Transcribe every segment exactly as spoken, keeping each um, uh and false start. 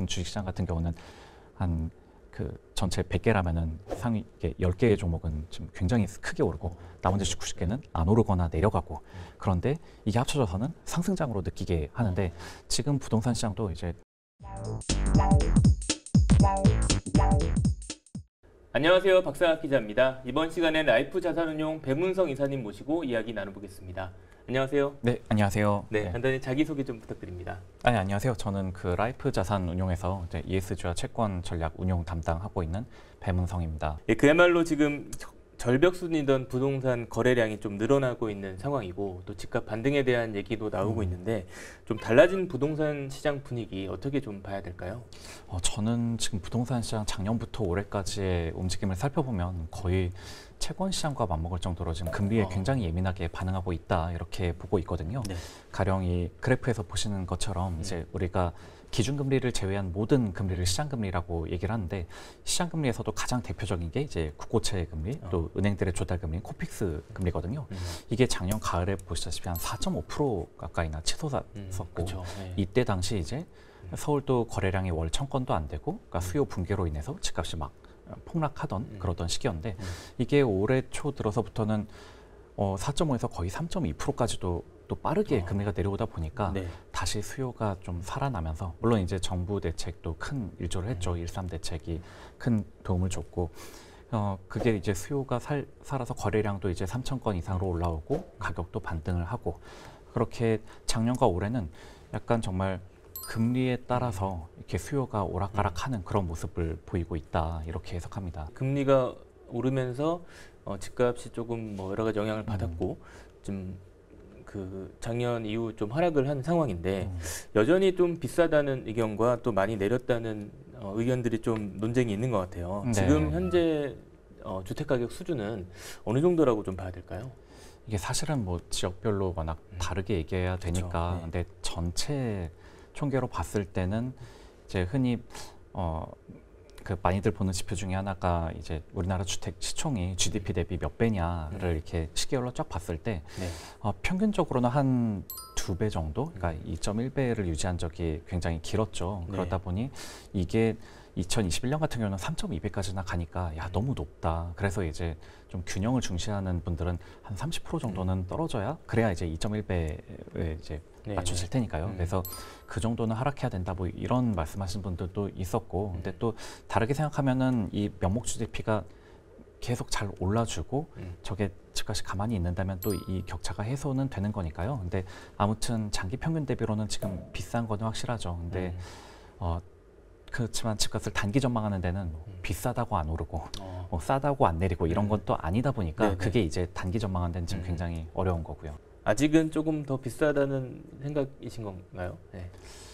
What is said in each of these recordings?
지금 주식시장 같은 경우는 한 그 전체 백 개라면은 상위 열 개의 종목은 지금 굉장히 크게 오르고 나머지 구십 개는 안 오르거나 내려가고 그런데 이게 합쳐져서는 상승장으로 느끼게 하는데 지금 부동산 시장도 이제 안녕하세요. 박상학 기자입니다. 이번 시간엔 라이프 자산운용 배문성 이사님 모시고 이야기 나눠보겠습니다. 안녕하세요. 네, 안녕하세요. 네, 간단히 자기소개 좀 부탁드립니다. 아, 네, 안녕하세요. 저는 그 라이프 자산운용에서 이제 이에스지와 채권 전략 운용 담당하고 있는 배문성입니다. 예, 그야말로 지금 절벽순이던 부동산 거래량이 좀 늘어나고 있는 상황이고 또 집값 반등에 대한 얘기도 나오고 음. 있는데 좀 달라진 부동산 시장 분위기 어떻게 좀 봐야 될까요? 어, 저는 지금 부동산 시장 작년부터 올해까지의 움직임을 살펴보면 거의 채권 시장과 맞먹을 정도로 지금 금리에 어. 굉장히 예민하게 반응하고 있다 이렇게 보고 있거든요. 네. 가령 이 그래프에서 보시는 것처럼 음. 이제 우리가 기준금리를 제외한 모든 금리를 시장금리라고 얘기를 하는데 시장금리에서도 가장 대표적인 게 이제 국고채 금리 어. 또 은행들의 조달금리인 코픽스 금리거든요. 음. 이게 작년 가을에 보시다시피 한 사 점 오 퍼센트 가까이나 치솟았었고 음, 네. 이때 당시 이제 서울도 거래량이 월 천 건도 안 되고 그러니까 수요 붕괴로 인해서 집값이 막 폭락하던 음. 그러던 시기였는데 음. 이게 올해 초 들어서부터는 어, 사 점 오에서 거의 삼 점 이 퍼센트까지도 또 빠르게 어. 금리가 내려오다 보니까 네. 다시 수요가 좀 살아나면서 물론 이제 정부 대책도 큰 일조를 했죠. 음. 일삼 대책이 큰 도움을 줬고 어, 그게 이제 수요가 살, 살아서 거래량도 이제 삼천 건 이상으로 올라오고 가격도 반등을 하고 그렇게 작년과 올해는 약간 정말 금리에 따라서 이렇게 수요가 오락가락하는 그런 모습을 보이고 있다 이렇게 해석합니다. 금리가 오르면서 어, 집값이 조금 뭐 여러 가지 영향을 받았고 음. 좀 그 작년 이후 좀 하락을 한 상황인데 음. 여전히 좀 비싸다는 의견과 또 많이 내렸다는 어, 의견들이 좀 논쟁이 있는 것 같아요. 네. 지금 현재 어, 주택가격 수준은 어느 정도라고 좀 봐야 될까요? 이게 사실은 뭐 지역별로 워낙 음. 다르게 얘기해야 되니까 그렇죠. 네. 근데 전체 총계로 봤을 때는 이제 흔히 어, 그 많이들 보는 지표 중에 하나가 이제 우리나라 주택 시총이 지디피 대비 몇 배냐를 음. 이렇게 시계열로 쫙 봤을 때 네. 어, 평균적으로는 한 두 배 정도, 그러니까 이 점 일 배를 유지한 적이 굉장히 길었죠. 네. 그러다 보니 이게 이천이십일 년 같은 경우는 삼 점 이 배까지나 가니까 야 너무 높다. 그래서 이제 좀 균형을 중시하는 분들은 한 삼십 퍼센트 정도는 떨어져야 그래야 이제 이 점 일 배에 이제 네, 맞춰질 테니까요. 음. 그래서 그 정도는 하락해야 된다. 뭐 이런 말씀하신 분들도 있었고, 음. 근데 또 다르게 생각하면은 이 명목 지디피가 계속 잘 올라주고 음. 저게 집값이 가만히 있는다면 또 이 격차가 해소는 되는 거니까요. 근데 아무튼 장기 평균 대비로는 지금 비싼 거는 확실하죠. 근데 음. 어, 그렇지만 집값을 단기 전망하는 데는 뭐 음. 비싸다고 안 오르고 어. 뭐 싸다고 안 내리고 이런 건 또 아니다 보니까 네네. 그게 이제 단기 전망하는 데는 지금 음. 굉장히 어려운 거고요. 아직은 조금 더 비싸다는 생각이신 건가요? 네.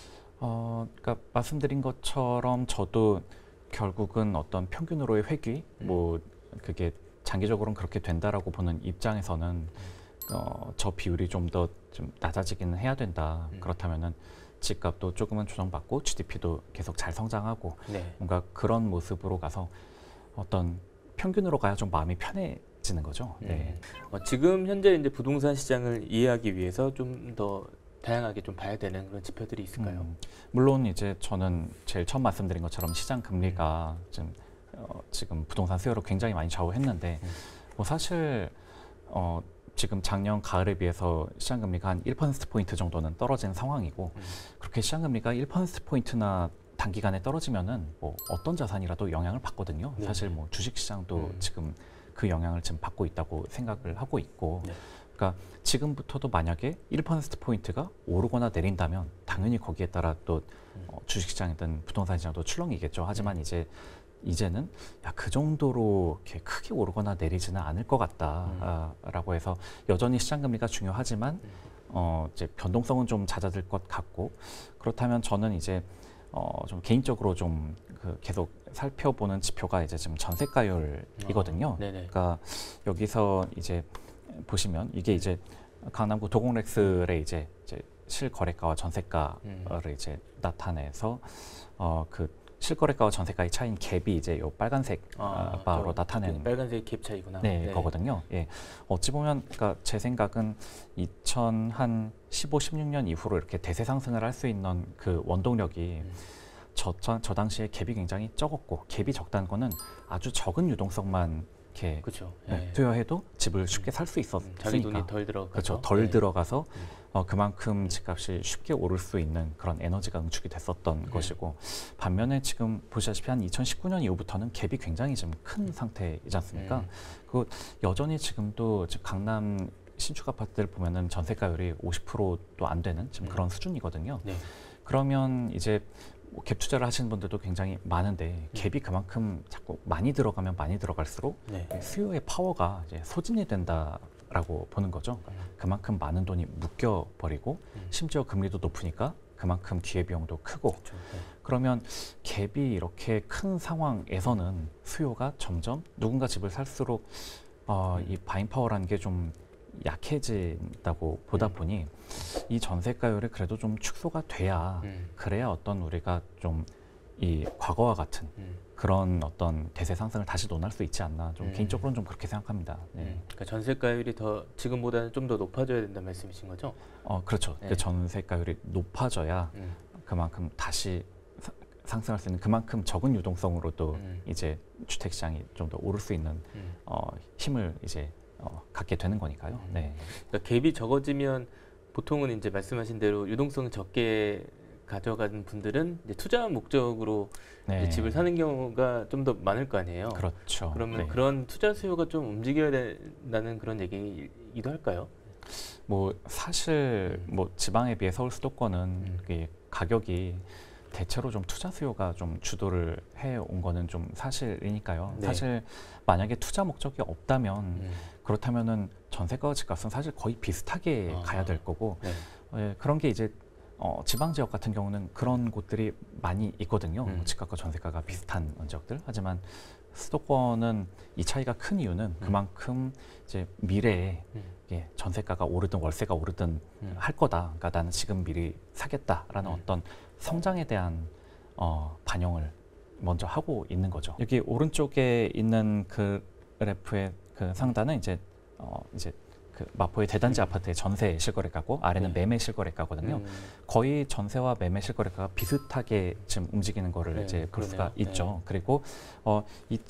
어, 그러니까 말씀드린 것처럼 저도 결국은 어떤 평균으로의 회귀, 음. 뭐 그게 장기적으로는 그렇게 된다라고 보는 입장에서는 음. 어, 저 비율이 좀 더 좀 낮아지기는 해야 된다. 음. 그렇다면은 집값도 조금은 조정받고 지디피도 계속 잘 성장하고 네. 뭔가 그런 모습으로 가서 어떤 평균으로 가야 좀 마음이 편해지는 거죠. 네. 음. 어, 지금 현재 이제 부동산 시장을 이해하기 위해서 좀 더 다양하게 좀 봐야 되는 그런 지표들이 있을까요? 음. 물론 이제 저는 제일 처음 말씀드린 것처럼 시장 금리가 음. 지금 어, 지금 부동산 수요를 굉장히 많이 좌우했는데 음. 뭐 사실 어, 지금 작년 가을에 비해서 시장금리가 한 일 퍼센트 포인트 정도는 떨어진 상황이고 음. 그렇게 시장금리가 일 퍼센트 포인트나 단기간에 떨어지면은 뭐 어떤 자산이라도 영향을 받거든요. 네. 사실 뭐 주식시장도 음. 지금 그 영향을 지금 받고 있다고 생각을 하고 있고 네. 그러니까 지금부터도 만약에 일 퍼센트 포인트가 오르거나 내린다면 당연히 거기에 따라 또 음. 어, 주식시장이든 부동산 시장도 출렁이겠죠. 하지만 음. 이제 이제는 야, 그 정도로 이렇게 크게 오르거나 내리지는 않을 것 같다라고 음. 해서 여전히 시장금리가 중요하지만 음. 어, 이제 변동성은 좀 잦아들 것 같고 그렇다면 저는 이제 어, 좀 개인적으로 좀 그 계속 살펴보는 지표가 이제 지금 전세가율이거든요. 어, 그러니까 여기서 이제 보시면 이게 이제 강남구 도공렉스의 이제, 이제 실거래가와 전세가를 음. 이제 나타내서 어, 그 실거래가와 전세가의 차이인 갭이 이제 요 빨간색 아, 바로 나타내는 빨간색 갭 차이구나. 네, 네. 거거든요. 예, 어찌 보면 그러니까 제 생각은 이천십오, 십육 년 이후로 이렇게 대세 상승을 할 수 있는 그 원동력이 음. 저, 저, 저 당시에 갭이 굉장히 적었고 갭이 적다는 거는 아주 적은 유동성만 이렇게 그렇죠. 네, 예. 투여해도 집을 쉽게 살 수 있었으니까. 음, 자기 돈이 덜 들어가서. 그렇죠. 덜 네. 들어가서 음. 어, 그만큼 집값이 쉽게 오를 수 있는 그런 에너지가 응축이 됐었던 음. 것이고, 반면에 지금 보시다시피 한 이천십구 년 이후부터는 갭이 굉장히 좀 큰 상태이지 않습니까? 음. 그 여전히 지금도 즉 강남 신축 아파트들 보면은 전세가율이 오십 퍼센트도 안 되는 지금 음. 그런 수준이거든요. 네. 그러면 이제 뭐 갭 투자를 하시는 분들도 굉장히 많은데 음. 갭이 그만큼 자꾸 많이 들어가면 많이 들어갈수록 네. 수요의 파워가 이제 소진이 된다라고 보는 거죠. 음. 그만큼 많은 돈이 묶여 버리고 음. 심지어 금리도 높으니까 그만큼 기회비용도 크고, 그렇죠. 네. 그러면 갭이 이렇게 큰 상황에서는 수요가 점점 누군가 집을 살수록 어, 이 바잉 파워라는 게 좀 약해진다고 보다 음. 보니 이 전세가율이 그래도 좀 축소가 돼야 음. 그래야 어떤 우리가 좀 이 과거와 같은 음. 그런 어떤 대세 상승을 다시 논할 수 있지 않나, 좀 음. 개인적으로는 좀 그렇게 생각합니다. 네. 음. 그러니까 전세가율이 더 지금보다는 좀 더 높아져야 된다는 말씀이신 거죠? 어 그렇죠. 네. 그 전세가율이 높아져야 음. 그만큼 다시 사- 상승할 수 있는, 그만큼 적은 유동성으로도 음. 이제 주택 시장이 좀 더 오를 수 있는 음. 어, 힘을 이제 어, 갖게 되는 거니까요. 음. 네. 그러니까 갭이 적어지면 보통은 이제 말씀하신 대로 유동성을 적게 가져가는 분들은 이제 투자 목적으로 네. 이제 집을 사는 경우가 좀 더 많을 거 아니에요. 그렇죠. 그러면 네. 그런 투자 수요가 좀 움직여야 된다는 그런 얘기이기도 할까요? 뭐 사실 음. 뭐 지방에 비해 서울 수도권은 음. 이 가격이 대체로 좀 투자 수요가 좀 주도를 해 온 거는 좀 사실이니까요. 네. 사실 만약에 투자 목적이 없다면 음. 그렇다면은 전세가와 집값은 사실 거의 비슷하게 아. 가야 될 거고, 네. 예, 그런 게 이제 어, 지방 지역 같은 경우는 그런 곳들이 많이 있거든요. 음. 뭐 집값과 전세가가 비슷한 지역들. 하지만 수도권은 이 차이가 큰 이유는 그만큼 이제 미래에 음. 이게 전세가가 오르든 월세가 오르든 음. 할 거다. 그러니까 나는 지금 미리 사겠다라는 음. 어떤 성장에 대한 어, 반영을 먼저 하고 있는 거죠. 여기 오른쪽에 있는 그 그래프의 그 상단은 이제 어, 이제 그 마포의 대단지 음. 아파트의 전세 실거래가고, 아래는 네. 매매 실거래가거든요. 음. 거의 전세와 매매 실거래가가 비슷하게 지금 움직이는 거를 네, 이제 볼 수가 그러네요. 있죠. 네. 그리고 어,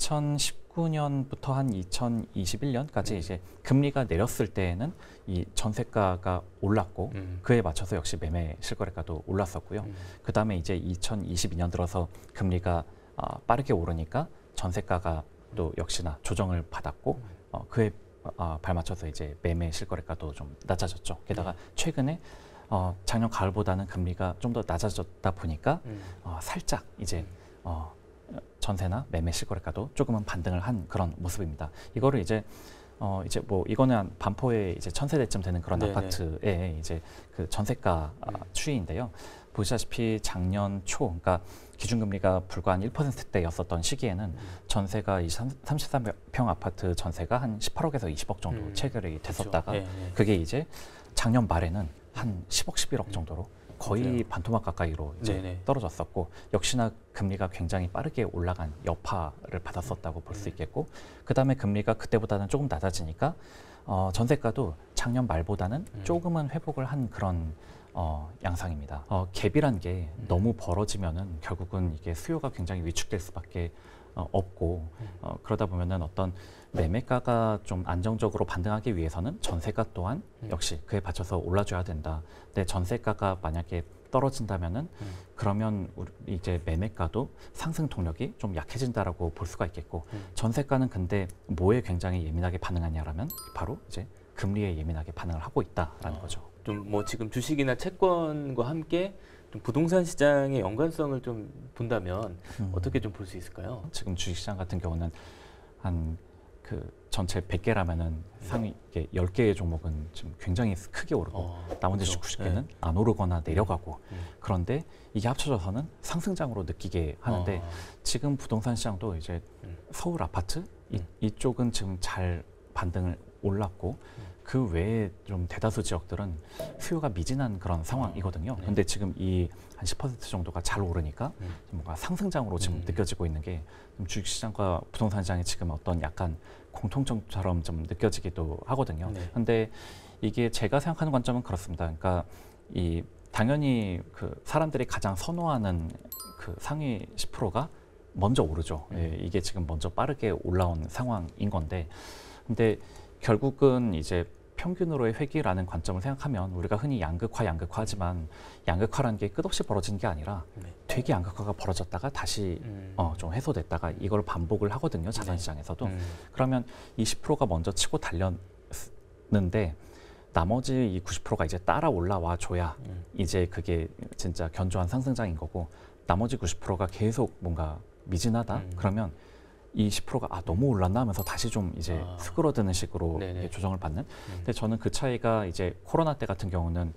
이천십구 년부터 한 이천이십일 년까지 음. 이제 금리가 내렸을 때에는 이 전세가가 올랐고 음. 그에 맞춰서 역시 매매 실거래가도 올랐었고요. 음. 그 다음에 이제 이천이십이 년 들어서 금리가 아, 빠르게 오르니까 전세가가 또 역시나 조정을 받았고 어, 그에 어, 발맞춰서 이제 매매 실거래가도 좀 낮아졌죠. 게다가 네. 최근에 어, 작년 가을보다는 금리가 좀 더 낮아졌다 보니까 음. 어, 살짝 이제 음. 어, 전세나 매매 실거래가도 조금은 반등을 한 그런 모습입니다. 이거를 이제 어 이제 뭐 이거는 한 반포에 이제 천 세대쯤 되는 그런 네네. 아파트의 이제 그 전세가 아, 음. 추이인데요. 보시다시피 작년 초, 그러니까 기준금리가 불과 한 일 퍼센트대였었던 시기에는 음. 전세가 이 삼십삼 평 아파트 전세가 한 십팔억에서 이십억 정도 음. 체결이 됐었다가 그렇죠. 네, 네. 그게 이제 작년 말에는 한 십억, 십일억 정도로 거의 맞아요. 반토막 가까이로 이제 네네. 떨어졌었고, 역시나 금리가 굉장히 빠르게 올라간 여파를 받았었다고 볼 수 음. 있겠고, 그 다음에 금리가 그때보다는 조금 낮아지니까 어, 전세가도 작년 말보다는 음. 조금은 회복을 한 그런 어, 양상입니다. 어, 갭이란 게 음. 너무 벌어지면은 결국은 이게 수요가 굉장히 위축될 수밖에 어, 없고, 음. 어, 그러다 보면은 어떤 매매가가 좀 안정적으로 반등하기 위해서는 전세가 또한 음. 역시 그에 받쳐서 올라줘야 된다. 근데 전세가가 만약에 떨어진다면은 음. 그러면 우리 이제 매매가도 상승 동력이 좀 약해진다라고 볼 수가 있겠고, 음. 전세가는 근데 뭐에 굉장히 예민하게 반응하냐라면 바로 이제 금리에 예민하게 반응을 하고 있다라는 어. 거죠. 좀 뭐 지금 주식이나 채권과 함께 좀 부동산 시장의 연관성을 좀 본다면 음. 어떻게 좀 볼 수 있을까요? 지금 주식시장 같은 경우는 한 그 전체 백 개라면은 상위 이게 열 개의 종목은 지금 굉장히 크게 오르고 어, 나머지 그렇죠. 구십 개는 안 오르거나 내려가고, 음. 그런데 이게 합쳐져서는 상승장으로 느끼게 하는데 어. 지금 부동산 시장도 이제 음. 서울 아파트 이, 음. 이쪽은 지금 잘 반등을 올랐고 음. 그 외에 좀 대다수 지역들은 수요가 미진한 그런 상황이거든요. 네. 근데 지금 이 한 십 퍼센트 정도가 잘 오르니까 음. 좀 뭔가 상승장으로 지금 음. 느껴지고 있는 게 좀 주식시장과 부동산 시장이 지금 어떤 약간 공통점처럼 좀 느껴지기도 하거든요. 네. 근데 이게 제가 생각하는 관점은 그렇습니다. 그러니까 이 당연히 그 사람들이 가장 선호하는 그 상위 십 퍼센트가 먼저 오르죠. 음. 예, 이게 지금 먼저 빠르게 올라온 상황인 건데, 근데 결국은 이제 평균으로의 회귀라는 관점을 생각하면 우리가 흔히 양극화, 양극화하지만 양극화라는 게 끝없이 벌어지는 게 아니라 네. 되게 양극화가 벌어졌다가 다시 음. 어, 좀 해소됐다가 이걸 반복을 하거든요. 자산시장에서도. 음. 그러면 이십 퍼센트가 먼저 치고 달렸는데 나머지 이 구십 퍼센트가 이제 따라 올라와 줘야 음. 이제 그게 진짜 견조한 상승장인 거고, 나머지 구십 퍼센트가 계속 뭔가 미진하다? 음. 그러면 이 십 퍼센트가 아 너무 올랐나 하면서 다시 좀 이제 아. 수그러드는 식으로 네네. 이렇게 조정을 받는. 음. 근데 저는 그 차이가 이제 코로나 때 같은 경우는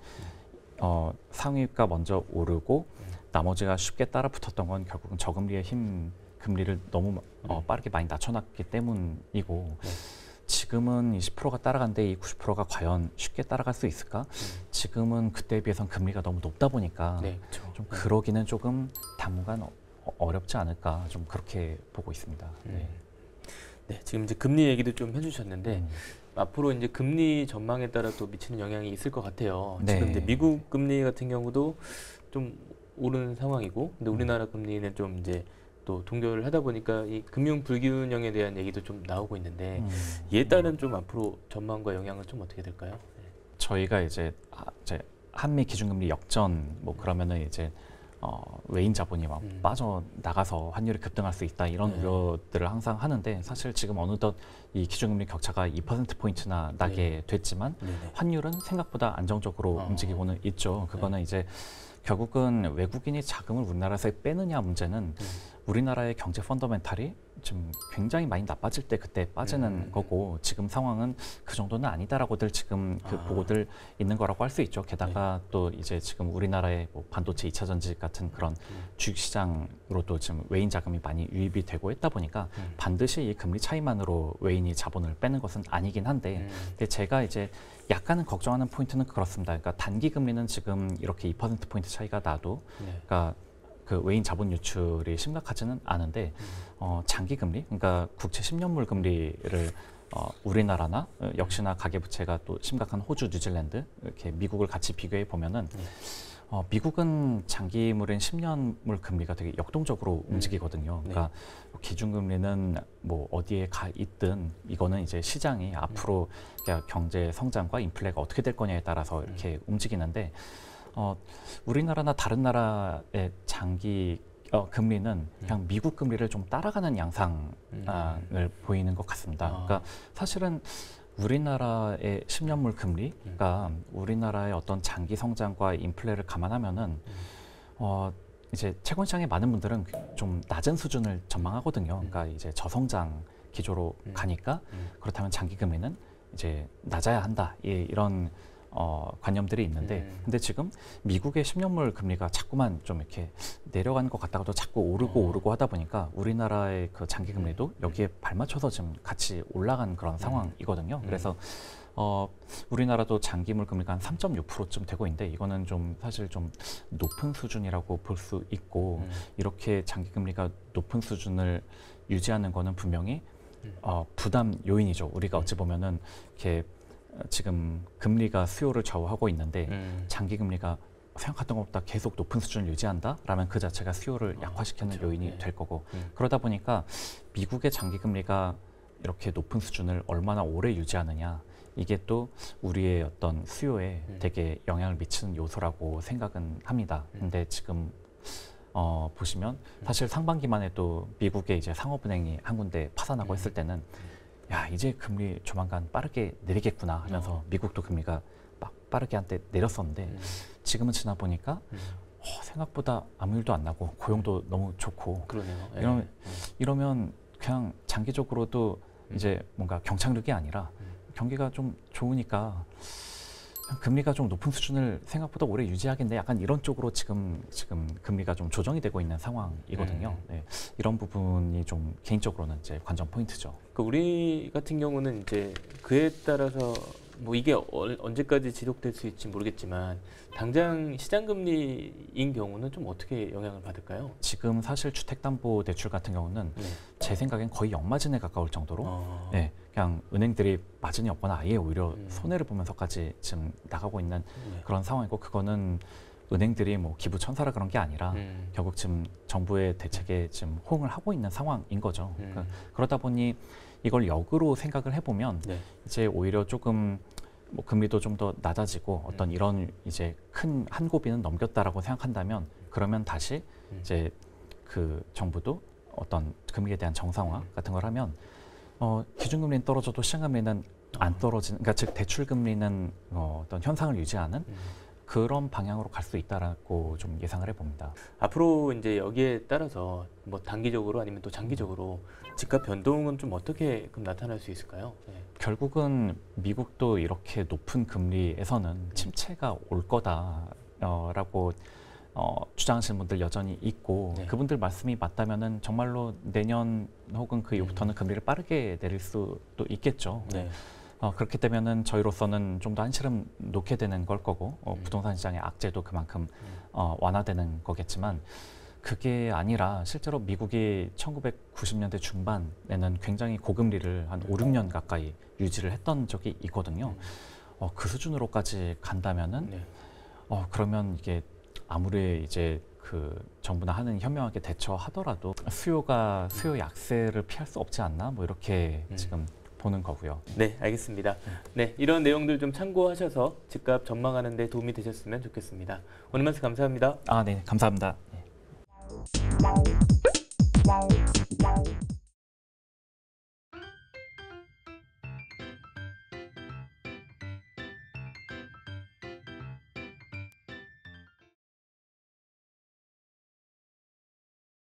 어, 상위가 먼저 오르고 음. 나머지가 쉽게 따라 붙었던 건 결국은 저금리의 힘, 금리를 너무 어, 음. 빠르게 많이 낮춰놨기 때문이고, 네. 지금은 이십 퍼센트가 따라간데 이 구십 퍼센트가 과연 쉽게 따라갈 수 있을까? 음. 지금은 그때에 비해선 금리가 너무 높다 보니까 네, 그렇죠. 좀 그러기는 조금 당분간 어, 어렵지 않을까, 좀 그렇게 보고 있습니다. 네. 네, 지금 이제 금리 얘기도 좀 해주셨는데 음. 앞으로 이제 금리 전망에 따라 또 미치는 영향이 있을 것 같아요. 네. 지금 이제 미국 금리 같은 경우도 좀 오르는 상황이고, 근데 음. 우리나라 금리는 좀 이제 또 동결을 하다 보니까 이 금융 불균형에 대한 얘기도 좀 나오고 있는데 음. 이에 따른 좀 앞으로 전망과 영향은 좀 어떻게 될까요? 네. 저희가 이제, 아, 이제 한미 기준금리 역전 뭐 그러면은 이제 어, 외인 자본이 막 음. 빠져 나가서 환율이 급등할 수 있다, 이런 네. 우려들을 항상 하는데, 사실 지금 어느덧 이 기준금리 격차가 이 퍼센트 포인트나 나게 네. 됐지만 네네. 환율은 생각보다 안정적으로 어. 움직이고는 있죠. 그거는 이제 결국은 외국인이 자금을 우리나라에서 빼느냐 문제는 음. 우리나라의 경제 펀더멘탈이 좀 굉장히 많이 나빠질 때 그때 빠지는 음. 거고, 지금 상황은 그 정도는 아니다라고들 지금 그 아. 보고들 있는 거라고 할 수 있죠. 게다가 또 이제 지금 우리나라의 뭐 반도체 이 차 전지 같은 그런 음. 주식시장으로도 지금 외인 자금이 많이 유입이 되고 했다 보니까 음. 반드시 이 금리 차이만으로 외인이 자본을 빼는 것은 아니긴 한데, 음. 근데 제가 이제 약간은 걱정하는 포인트는 그렇습니다. 그러니까 단기 금리는 지금 이렇게 이 퍼센트 포인트 차이가 나도, 네. 그러니까 그 외인 자본 유출이 심각하지는 않은데, 음. 어, 장기 금리, 그러니까 국채 십 년물 금리를 어, 우리나라나 어, 역시나 가계부채가 또 심각한 호주, 뉴질랜드, 이렇게 미국을 같이 비교해 보면은 네. 어, 미국은 장기물인 십 년물 금리가 되게 역동적으로 음. 움직이거든요. 네. 그러니까 기준금리는 뭐 어디에 가 있든 이거는 이제 시장이 앞으로 그러니까 경제 성장과 인플레가 어떻게 될 거냐에 따라서 이렇게 움직이는데, 어, 우리나라나 다른 나라의 장기 어, 금리는 그냥 미국 금리를 좀 따라가는 양상을 음. 보이는 것 같습니다. 아. 그러니까 사실은 우리나라의 십 년물 금리가 우리나라의 어떤 장기 성장과 인플레를 감안하면은 어, 이제 채권시장의 많은 분들은 좀 낮은 수준을 전망하거든요. 그러니까 이제 저성장 기조로 음. 가니까 음. 그렇다면 장기 금리는 이제 낮아야 한다, 예, 이런 어, 관념들이 있는데, 음. 근데 지금 미국의 십 년물 금리가 자꾸만 좀 이렇게 내려가는 것 같다가도 자꾸 오르고 어. 오르고 하다 보니까 우리나라의 그 장기 금리도 여기에 발맞춰서 지금 같이 올라간 그런 상황이거든요. 음. 그래서 어, 우리나라도 장기물 금리가 한 삼 점 육 퍼센트쯤 되고 있는데, 이거는 좀 사실 좀 높은 수준이라고 볼 수 있고, 음. 이렇게 장기 금리가 높은 수준을 유지하는 거는 분명히 음. 어, 부담 요인이죠. 우리가 어찌 보면은 이렇게 지금 금리가 수요를 좌우하고 있는데 음. 장기 금리가 생각했던 것보다 계속 높은 수준을 유지한다라면 그 자체가 수요를 아, 약화시키는 그렇죠. 요인이 네. 될 거고, 음. 그러다 보니까 미국의 장기 금리가 이렇게 높은 수준을 얼마나 오래 유지하느냐, 이게 또 우리의 어떤 수요에 음. 되게 영향을 미치는 요소라고 생각은 합니다. 음. 근데 지금 어, 보시면 사실 상반기만 해도 미국의 이제 상업은행이 한 군데 파산하고 음. 했을 때는 야, 이제 금리 조만간 빠르게 내리겠구나 하면서 어. 미국도 금리가 막 빠르게 한때 내렸었는데, 음. 지금은 지나 보니까 음. 어, 생각보다 아무 일도 안 나고 고용도 너무 좋고, 그러네요. 예. 이러면, 이러면 그냥 장기적으로도 음. 이제 뭔가 경착륙이 아니라 음. 경기가 좀 좋으니까 그냥 금리가 좀 높은 수준을 생각보다 오래 유지하겠네, 약간 이런 쪽으로 지금 지금 금리가 좀 조정이 되고 있는 상황이거든요. 음. 네, 이런 부분이 좀 개인적으로는 이제 관전 포인트죠. 그 우리 같은 경우는 이제 그에 따라서 뭐 이게 어, 언제까지 지속될 수 있을지 모르겠지만 당장 시장 금리인 경우는 좀 어떻게 영향을 받을까요? 지금 사실 주택담보대출 같은 경우는 네. 제 생각엔 거의 역마진에 가까울 정도로 어. 네, 그냥 은행들이 마진이 없거나 아예 오히려 음. 손해를 보면서까지 지금 나가고 있는 네. 그런 상황이고, 그거는 은행들이 뭐 기부 천사라 그런 게 아니라 음. 결국 지금 정부의 대책에 지금 호응을 하고 있는 상황인 거죠. 음. 그러니까 그러다 보니 이걸 역으로 생각을 해보면 네. 이제 오히려 조금 뭐 금리도 좀 더 낮아지고 어떤 음. 이런 이제 큰 한 고비는 넘겼다라고 생각한다면 그러면 다시 음. 이제 그 정부도 어떤 금리에 대한 정상화 음. 같은 걸 하면 어, 기준금리는 떨어져도 시장금리는 안 떨어지는, 그러니까 즉 대출금리는 어, 어떤 현상을 유지하는 음. 그런 방향으로 갈 수 있다라고 좀 예상을 해봅니다. 앞으로 이제 여기에 따라서 뭐 단기적으로 아니면 또 장기적으로 집값 변동은 좀 어떻게 그럼 나타날 수 있을까요? 네. 결국은 미국도 이렇게 높은 금리에서는 침체가 올 거다라고 어, 주장하시는 분들 여전히 있고 네. 그분들 말씀이 맞다면은 정말로 내년 혹은 그 이후부터는 금리를 빠르게 내릴 수도 있겠죠. 네. 어, 그렇게 되면은 저희로서는 좀 더 한시름 놓게 되는 걸 거고 어, 음. 부동산 시장의 악재도 그만큼 음. 어, 완화되는 거겠지만 그게 아니라 실제로 미국이 천구백구십 년대 중반에는 굉장히 고금리를 한 오, 육 년 가까이 유지를 했던 적이 있거든요. 음. 어, 그 수준으로까지 간다면은 네. 어, 그러면 이게 아무리 이제 그 정부나 하는 현명하게 대처하더라도 수요가 수요 약세를 피할 수 없지 않나 뭐 이렇게 음. 지금 보는 거고요. 네, 알겠습니다. 네, 이런 내용들 좀 참고하셔서 집값 전망하는 데 도움이 되셨으면 좋겠습니다. 오늘 말씀 감사합니다. 아, 네, 감사합니다. 네.